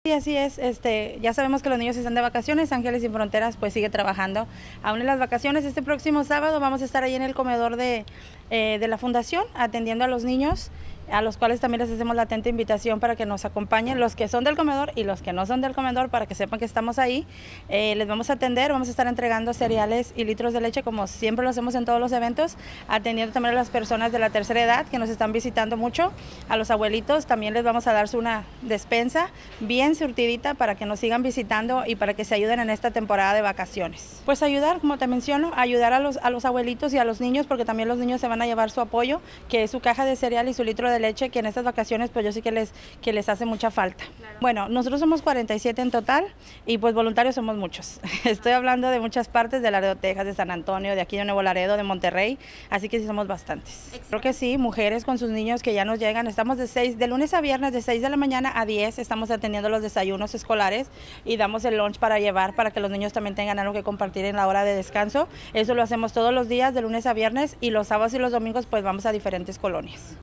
Sí, así es, ya sabemos que los niños están de vacaciones. Ángeles Sin Fronteras pues sigue trabajando aún en las vacaciones. Este próximo sábado vamos a estar ahí en el comedor de la fundación atendiendo a los niños, a los cuales también les hacemos la atenta invitación para que nos acompañen, los que son del comedor y los que no son del comedor, para que sepan que estamos ahí. Les vamos a atender, vamos a estar entregando cereales y litros de leche como siempre lo hacemos en todos los eventos, atendiendo también a las personas de la tercera edad que nos están visitando mucho, a los abuelitos también les vamos a dar una despensa bien surtidita para que nos sigan visitando y para que se ayuden en esta temporada de vacaciones. Pues ayudar, como te menciono, ayudar a los abuelitos y a los niños, porque también los niños se van a llevar su apoyo, que es su caja de cereal y su litro de leche, que en estas vacaciones pues yo sí que les hace mucha falta. Claro. Bueno, nosotros somos 47 en total y pues voluntarios somos muchos. Estoy hablando de muchas partes, de Laredo, Texas, de San Antonio, de aquí de Nuevo Laredo, de Monterrey, así que sí somos bastantes. Excelente. Creo que sí, mujeres con sus niños que ya nos llegan, estamos de lunes a viernes de 6 de la mañana a 10, estamos atendiendo los desayunos escolares y damos el lunch para llevar, para que los niños también tengan algo que compartir en la hora de descanso. Eso lo hacemos todos los días de lunes a viernes y los sábados y los domingos pues vamos a diferentes colonias.